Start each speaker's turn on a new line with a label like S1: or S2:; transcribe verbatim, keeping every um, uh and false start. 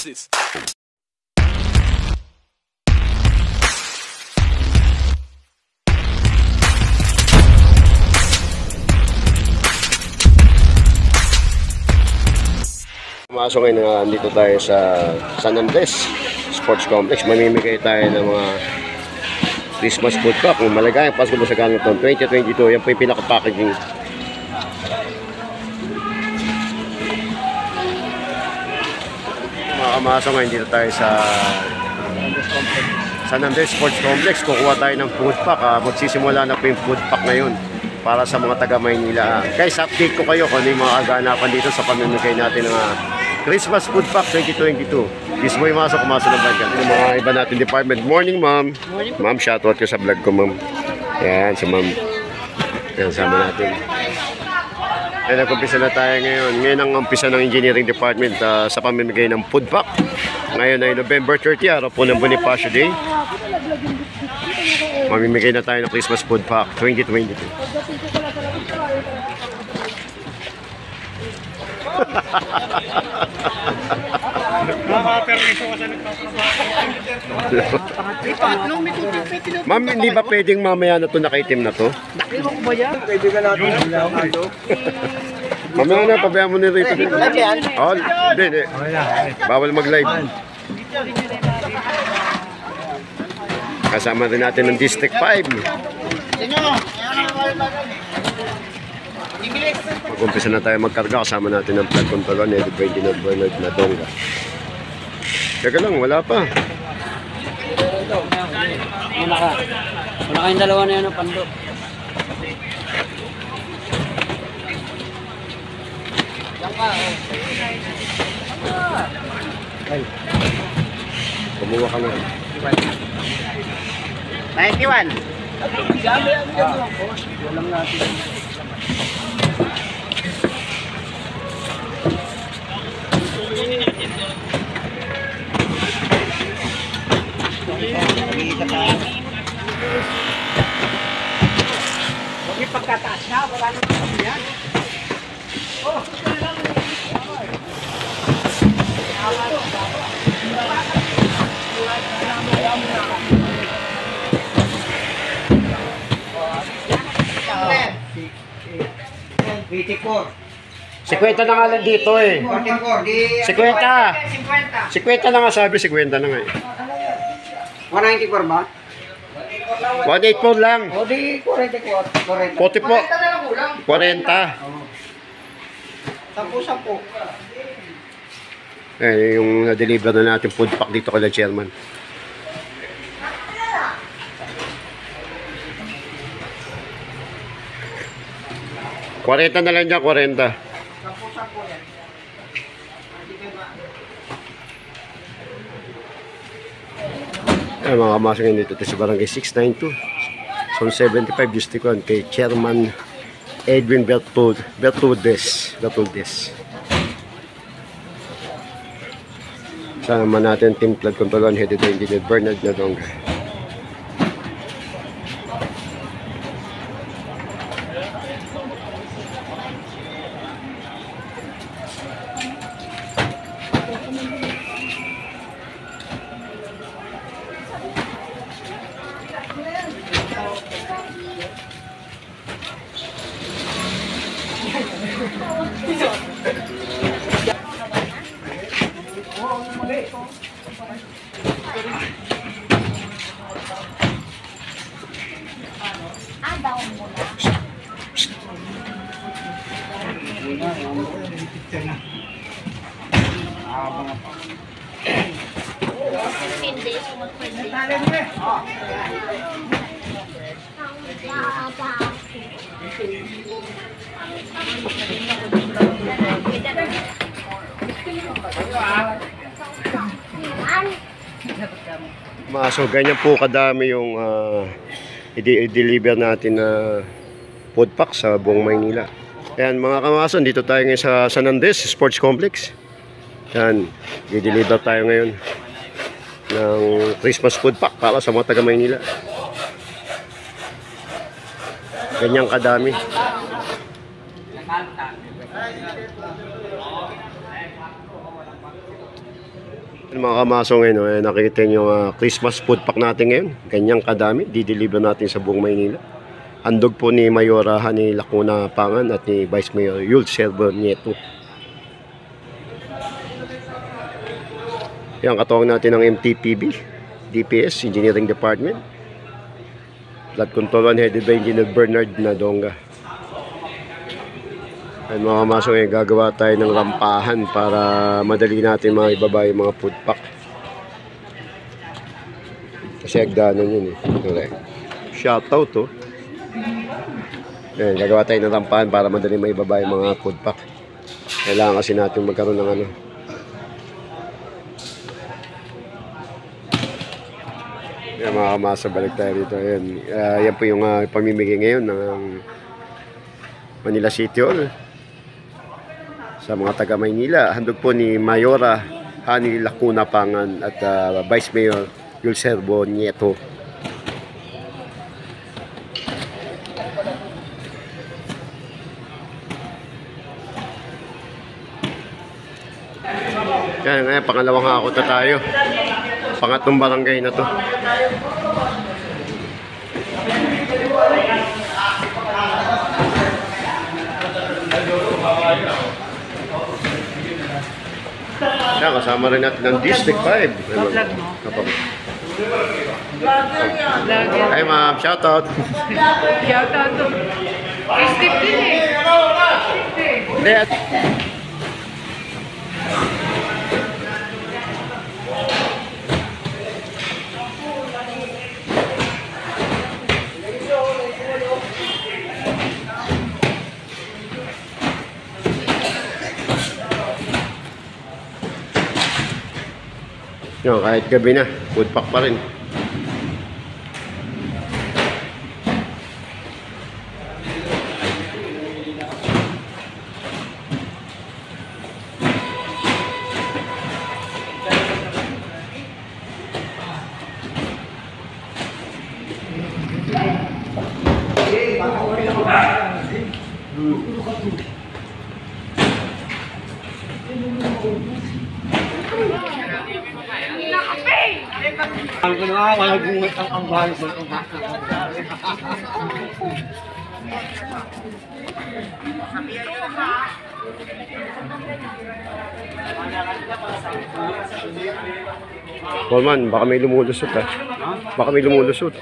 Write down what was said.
S1: Deuces.
S2: Pumasok ngayon na nandito tayo sa San Andres Sports Complex. Mamimigay tayo ng mga Christmas food pack. Kung maligayang Pasko sa ganun ito, twenty twenty-two. Yan po yung pinaka-packaging. Pumasok ngayon dito tayo sa San Andres Sports Complex. Kukuha tayo ng food pack. Ah, magsisimula na po yung food pack ngayon para sa mga taga Maynila. Guys, update ko kayo kung ano yung mga aganapan dito sa pamimigay natin ng uh, Christmas food pack twenty twenty-two. This boy masok, kumasok na vlog yan. Yung mga iba natin department. Morning, ma'am. Ma'am, shoutout ko sa vlog ko, ma'am. Yan, si ma'am. Yan, sama natin. Yan, nag-umpisa na tayo ngayon. Ngayon ang umpisa ng engineering department uh, sa pamimigay ng food pack. Ngayon ay November thirtieth, araw po ng Bonifacio Day. Mamimigay na tayo ng Christmas food pack twenty twenty-two. Ma'am, hindi ba pwedeng mamaya na ito nakaitim na to? Mamaya na, pabayaan mo na rito. Oh, hindi, hindi. Bawal mag-live. Kasama rin natin ng District five. Mag-umpisa na tayo magkarga. Kasama natin ng flood control ni Ferdinand Bernard Nadonga. Teka lang, wala pa.
S3: Wala ka. Wala kayong dalawa na yan, pando. Yan ka, oh.
S2: Ay. Kumuha ka na.
S3: ninety-one. Walang natin. Huwag yung pagkataas na, wala naman yan. Oh, eighty-four.
S2: Sikwenta na nga lang dito eh.
S3: forty-four. Di...
S2: Sikwenta. Sikwenta na nga sabi, sikwenta na nga eh.
S3: one ninety-four ba?
S2: one eighty-four lang.
S3: O di forty-four.
S2: forty po. forty.
S3: Sampu-sampu.
S2: Eh, yung na-deliver na natin food pack dito kay chairman. forty na lang dyan, forty.
S3: Sampu-sampu yan.
S2: Eh, mga kamasok dito ito sa barangay six ninety-two. Zone seventy-five, Justicuan, kay Chairman Edwin Bertud, Bertudes. Bertudes. Sama natin Team Flood Control headed by Engineer Bernard Nadonga. So ganyan po kadami yung uh, i-deliver natin na food pack sa buong Maynila. Ayan mga kamason, dito tayo ngayon sa San Andres Sports Complex. Ayan, i-deliver tayo ngayon ng Christmas food pack para sa mga taga Maynila. Ganyang kadami. Mga kamaso ngayon, oh, eh, nakita nyo yung Christmas food pack natin ngayon. Ganyang kadami, dideliver natin sa buong Maynila. Handog po ni Mayora ni Lacuna Pangan at ni Vice Mayor Yul Servo Nieto. Yan, katuwang natin ng M T P B, D P S, Engineering Department. Flood Control headed by Engineer Bernard Nadonga. At mga kamaso ngayon, gagawa tayo ng rampahan para madali natin mga ibaba yung mga food pack. Kasi agdanan yun eh. Okay. Shoutout to. Ayan, gagawa tayo ng rampahan para madali maibaba yung mga food pack. Kailangan kasi natin magkaroon ng ano. Ayan mga kamasa, balik tayo dito. Ayan, uh, yan po yung uh, pamimigay ngayon ng Manila City Hall sa mga taga Maynila. Handog po ni Mayora Hani Lacuna Pangan at uh, Vice Mayor Yul Servo Nieto. Yan, ngayon, pangalawang hakot na tayo. Pangatlong barangay na to. Yan, kasama rin natin ng District five.
S3: Vlog mo?
S2: Vlogger. Hi ma'am, shoutout.
S3: Shoutout to Steve din eh.
S2: Hindi, at no, kahit gabi na, food pack pa rin.
S1: Ang ginawa, wala bungat ang ang bahay sa
S2: Coleman, baka may lumulusot ha. Baka may lumulusot.